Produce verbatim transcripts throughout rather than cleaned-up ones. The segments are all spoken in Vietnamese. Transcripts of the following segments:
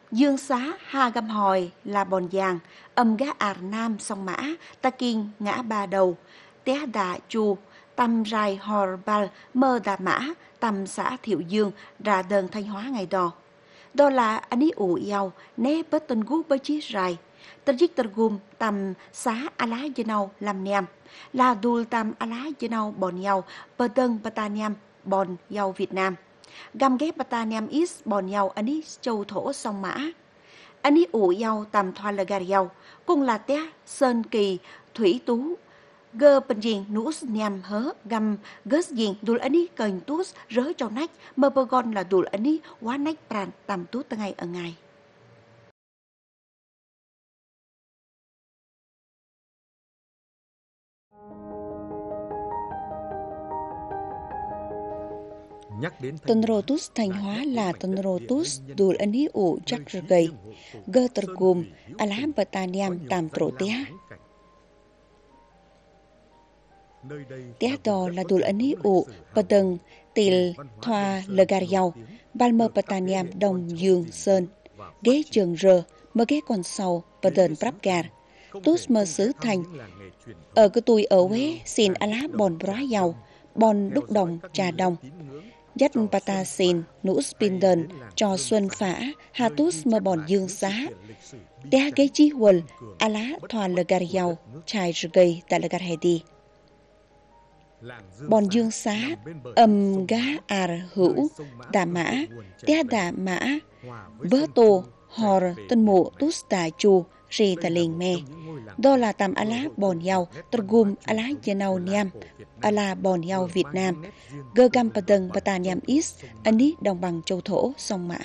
Dương xá ha găm hồi là bòn giàng, âm gá ả nam sông mã, ta kiên ngã ba đầu, té đà chu, tâm rai hò bal mơ đà mã, tâm xã Thiệu Dương, ra đơn Thanh Hóa ngày đó. Đó là anh ấy ủ yêu, né bớt tên gú bớt chí rai. Tân dích tân gùm tâm xã á lá dê nâu làm nèm, là đùl tâm á lá dê nâu bòn nhau, bờ đơn bà ta nhằm bòn nhau Việt Nam. Găm ghép bà ta nhằm ít bòn nhau anh ấy châu thổ sông mã. Anh ấy ủ yêu tầm thoa là gà yêu, cũng là té sơn kỳ thủy tú. Gơ bình diện nũ nhằm hớ găm gớt diện đùl anh ấy cành tút rớ trong nách, mơ bơ gon là đùl anh ấy quá nách pràn tầm tút tới ngày ở ngày. Tân Rotus Thanh Hóa là Tân Rotus đùl anh ấy ủ chắc rơ gầy. Gơ tờ gùm á lá bà ta nhằm tàm trổ té. Té đò là đùl anh ấy ủ bà tầng tìl thoa lờ gà dầu. Bal mơ bà ta nhằm đồng dương sơn. Ghế trường rơ mơ ghế con sầu bà tờn prap gà. Tút mơ sứ thành. Ở cái tùy ở Huế xin á lá bòn bó dầu. Bòn đúc đồng trà đồng. Dắt bà ta xin nũ spindon cho xuân phả hà tút mơ bòn dương xá. Té ghế chí huần á lá thoa lờ gà dầu chai rơ gầy tại lờ gà hề đi. Bòn dương xá âm gá ả hữu đà mã té đà mã vớ tô hò tân mộ tút tà chù rì tà liền mê. Đó là tầm á lá bòn nhau tờ gùm á lá dê nâu niam á lá bòn nhau Việt Nam gơ găm bà tầng bà tà niam ít anh ý đồng bằng châu thổ sông mã.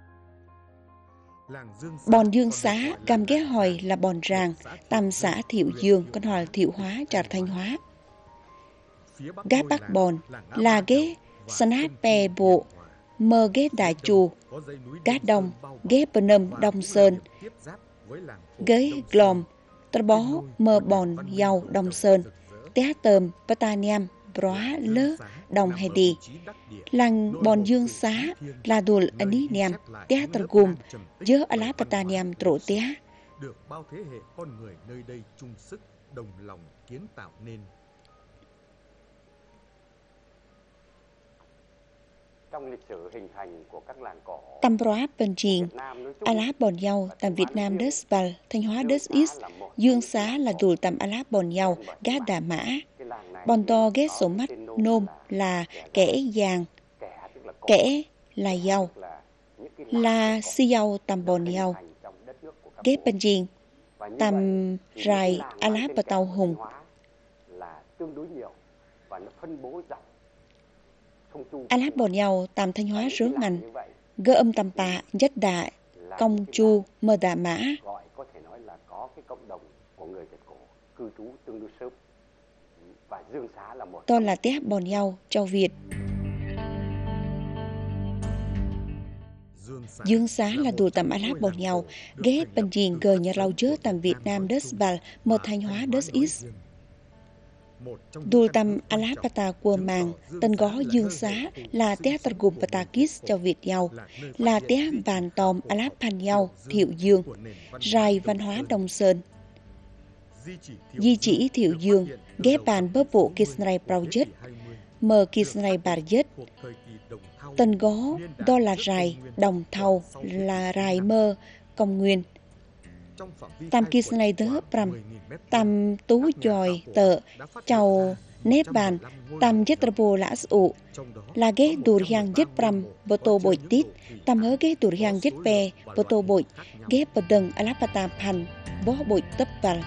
Bòn dương xá găm ghé hồi là bòn ràng tầm xã Thiệu Dương con hòa Thiệu Hóa trà Thanh Hóa. Gá bắc bòn là ghế snát bè bộ mơ ghế đại chù gá đông ghế bờ nâm đông sơn ghế glom tờ bó mơ bòn dầu đông sơn té tờm pataniam bróa lơ đồng hay đi làng bòn dương xá là đùl anh ý niam té tờ gùm dớ á lá pataniam trổ té. Được bao thế hệ con người nơi đây chung sức đồng lòng kiến tạo nên. Trong lịch sử hình thành của các làng cỏ Tam bróa bên triền á lá bòn dầu tầm Việt Nam đất Bal Thanh Hóa đất Ít Dương xá là đùl tầm á lá bòn dầu gá đà mã bòn to ghét sổ mắt nôm là kẻ giàng kẻ là dầu là si dầu tầm bòn dầu ghét bên triền tầm rài á lá bờ tàu hùng là tương đối nhiều và nó phân bố rộng. Á lá bòn nhau tàm Thanh Hóa rớ ngành gơ âm tàm bạ nhất đại công chu mơ đà mã. Gọi có thể nói là có cái cộng đồng của người Việt cổ cư trú tương đối sớm và Dương xá là một. Đó là té bòn nhau cho Việt. Dương xá là đùl tầm á lá bòn nhau ghé bên triền gờ nhà rau chớ tầm Việt Nam đất Bal mơ Thanh Hóa đất Ít. Đùl tầm á lá bata của màng tên gó dương xá là té tờ gùm bata kis cho Việt nhau là té bàn tòm á lá pan nhau Thiệu Dương rai văn hóa Đông Sơn di chỉ Thiệu Dương ghé bàn bớp bộ Kisnai Project mờ Kisnai Barjet tên gó đó là rai đồng thầu là rai mơ công nguyên tam Kisnai đớ pram tam tú dòi tợ chầu nếp bàn tam dết rô lã ụ là ghé đùr hiang dết pram bô tô bội tít tam hớ ghé đùr hiang dết bè bô tô bội ghé bờ đừng á lá bà tà pan bó bội tấp vào.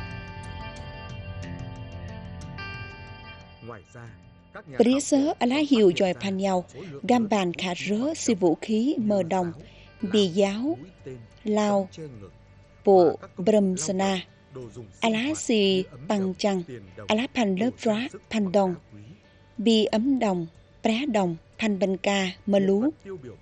Brí sớ á lá hiệu dòi pan nhau gam bàn khả rớ si vũ khí mờ đồng bì giáo lao bộ Brum Sana, á lá si bằng chăng, á lá pan lớp rá, pan đồng, bi ấm đồng, prá đồng, pan bên ca, mơ lú.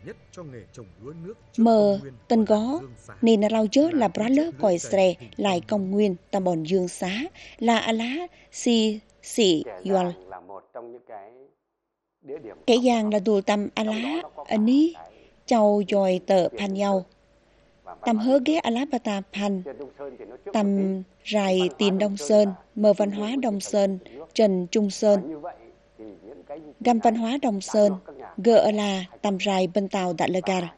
Mơ, tên gó, nên là rau chớ là brá lớp còi sre, lại công nguyên, tầm bòn dương xá, là á lá si xị yoal. Kẻ giang là đùa tầm á lá, ấn ý, châu dòi tờ pan nhau. Tam hớ ghé Alapata Pan, tam rài tiền Đông Sơn, mờ văn hóa Đông Sơn, Trần Trung Sơn. Gam văn hóa Đông Sơn, gờ ở là tam rài bên tàu Đạ Lơ Gar.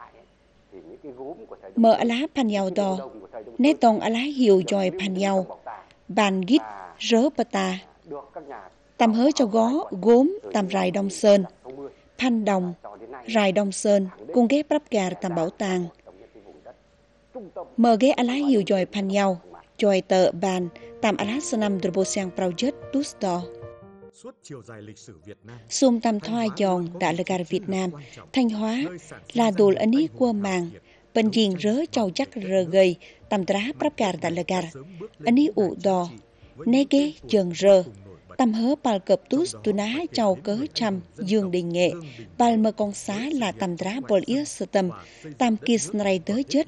Mờ á lá pan nhau đo, nét tông á lá hiệu dòi pan nhau, bàn gít, rớ bà ta. Tam hớ cho gó, gốm, tam rài Đông Sơn, pan đồng, rài Đông Sơn, cùng ghé bắp gà tam bảo tàng. Mờ ghé á lá hiệu dòi pan nhau, dòi tờ bàn, tam á lá sơ năm đô bô sang project tút đo. Suốt chiều dài lịch sử Việt Nam, Xung tam thoa giòn Đạ Lơ Gar Việt Nam, Thanh Hóa là đồ ấn ý qua màng, bên diện rớ châu chắc rờ gầy, tam trá bắp gà Đạ Lơ Gar, ấn ý ụ đò, nê ghé dần rơ, tam hớ bal cập tút tu ná châu cớ trăm dương đình nghệ, bal mơ con xá là tam trá bol yết sơ tâm, tam kis nrai đớ chết.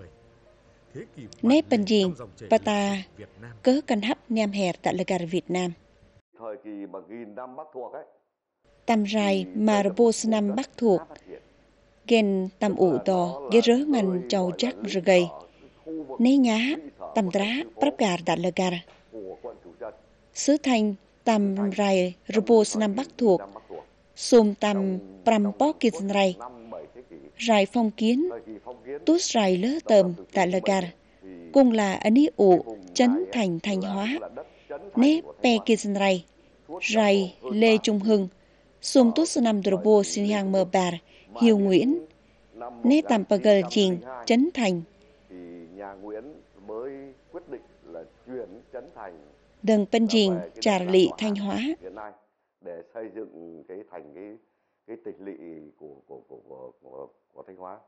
Nê bên diện, bà ta cớ cân hấp nem hẹt Đạ Lơ Gar Việt Nam. Thời kỳ mà nghìn năm Bắc thuộc ấy, Tam rài mà bô năm Bắc thuộc, gen tam ụ đò, ghé rớ ngành châu chắc rơ gầy. Nế nhá, tam trá, bắp gà Đạ Lơ Gar. Sứ thanh, tam rài bô năm Bắc thuộc, xùm tam pram bó kì dân rài. Rài phong kiến, tút rài lỡ tờm Đạ Lơ Gar. Cùng là ấn ý ụ, chấn thành Thanh Hóa. Nế pe kì dân rài. Rài Lê Trung Hưng, xùm tút sư năm đô bô xin hàng mơ bàr, Hiếu Nguyễn, nế tàm bà gờ chìn, Trấn Thành. thì nhà Nguyễn mới quyết định là chuyển Trấn Thành Đừng bên dìn, trà lị Thanh Hóa. hiện nay để xây dựng cái thành cái cái tịch lỵ của của của của, của, của Thanh Hóa.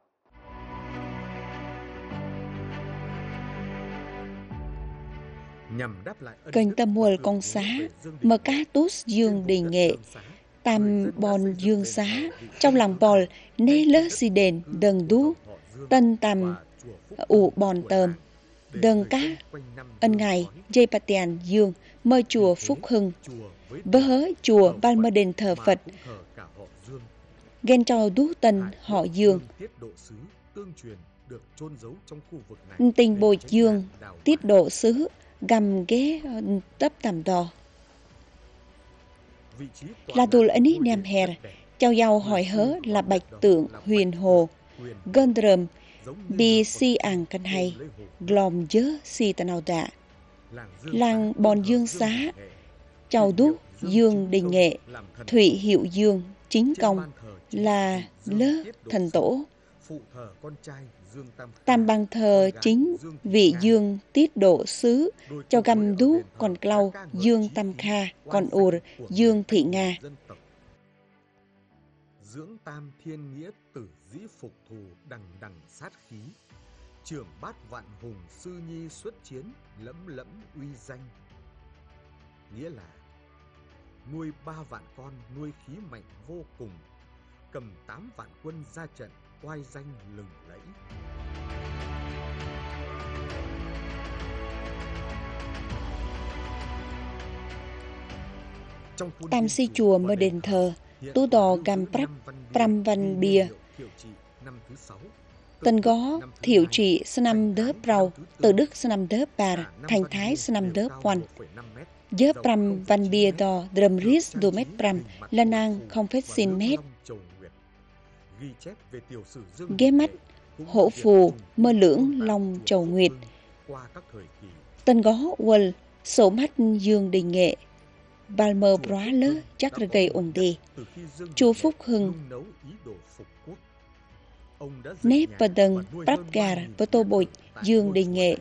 nhằm đáp lại Kênh tâm muôn con xá, mơ cá tút dương đề nghệ, tam bòn dương xá, trong lòng bòl, nê lỡ xì đền, đừng đú, tân tam ụ bòn tờm, đừng cá, ân ngày, dây bà tiền dương, mơ chùa Phúc Hưng, bơ hớ chùa ban mơ đền thờ Phật, ghen trò đú tân họ dương, tình bồi dương, tiết độ xứ, gầm ghé tấp tầm đò. Là đồ ấn ý nem hèr, châu giàu hỏi hớ là bạch tượng huyền hồ, gân drầm, bi si àng căn hay, glòm dớ si tà nào đạ. Làng bòn dương xá, châu đúc dương đình nghệ, thủy hiệu dương, chính công, là lớ thần tổ. Tam bằng thờ chính vị dương tiết độ xứ, cho găm đú còn clau dương tam kha, còn ur dương thị nga. Dưỡng tam thiên nghĩa tử dĩ phục thù đằng đằng sát khí, trưởng bát vạn hùng sư nhi xuất chiến lẫm lẫm uy danh. Nghĩa là nuôi ba vạn con nuôi khí mạnh vô cùng, cầm tám vạn quân ra trận oai danh lừng lẫy. Tam si chùa mơ đền thờ, tu đò gam prap pram văn bia. Tân gó thiệu trị sơ năm đớp rau, từ đức sơ năm đớp bà, thành thái sơ năm đớp quan. Dớ pram văn bia đò drầm rít đô mét pram, là nàng không phết xin mét. Ghé mắt, hổ phù, mơ lưỡng long trầu nguyệt. Tân gó quần, sổ mắt dương đình nghệ. Bal mơ bróa lớ chắc ra gây ổn đi. Chùa Phúc Hưng. Nếp và đừng bắp gà và tô bột dương đình nghệ.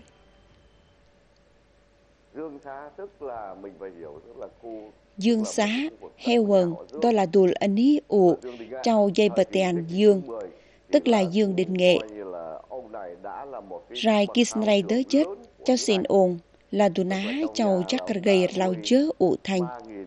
Dương xá tức là mình phải hiểu tức là khu Dương xá, heo quần, đó là đùl ấn ý ụ, châu dây bờ tèn dương, tức là dương đình nghệ. Rai kisnrai đớ chết, cho xin ồn, là đù ná châu chắc gây lao chớ ụ thành.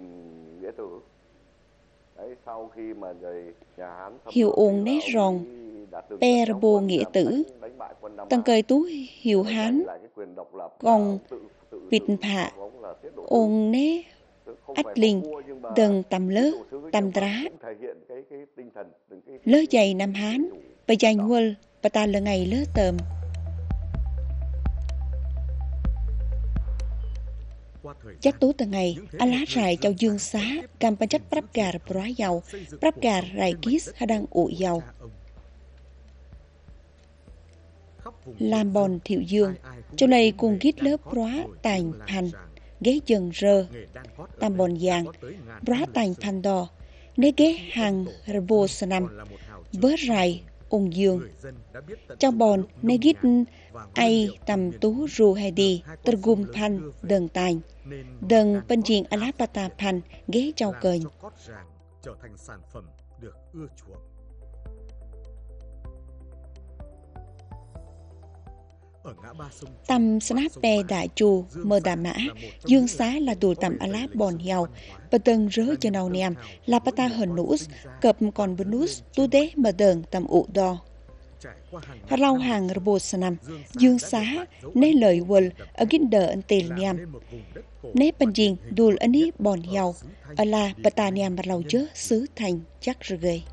Hiệu ồn nét ròn, per bô nghĩa tử, tăng cơi tú hiệu hán, còn vịt phạ, ồn nế, ách linh, đừng tầm lớ, tầm trá. Lớ dày Nam Hán, bà dành huân, bà ta là ngày lớ tờm. Chắc tú từ ngày, á lá rài châu dương xá, cam pan chất prap gà bóa giàu, prap gà rài kýt hadang ụ giàu. Làm bòn thiệu dương, chỗ này cùng gít lớp bóa tành pan, ghé dần rơ, tam bòn giang, bóa tành pan đò, nế ghé hàng rbo sanam, bớ rài, ung dương. Trong bòn, nế gít ai tầm tú ru hay đi, tergum pan, đần tành, đần bên diện alapata pan, ghé châu cờnh. Trở thành sản phẩm được ưa chuộng. Tầm snape đại chù mờ đà mã, dương xá là tù tầm alap bòn giàu, và tầng rớ cho nào nèm, là pata hần nούς, cập còn bần nούς, tu đế mờ đờn tầm ụ đo. Hà rau hàng rbo sanam, dương xá, nê lời quần, ở gin đờ ân tê nèm. Nê bần dìn đùl ân ý bòn giàu, ở là pata nèm bà lau chớ xứ thành chắc rơ gây.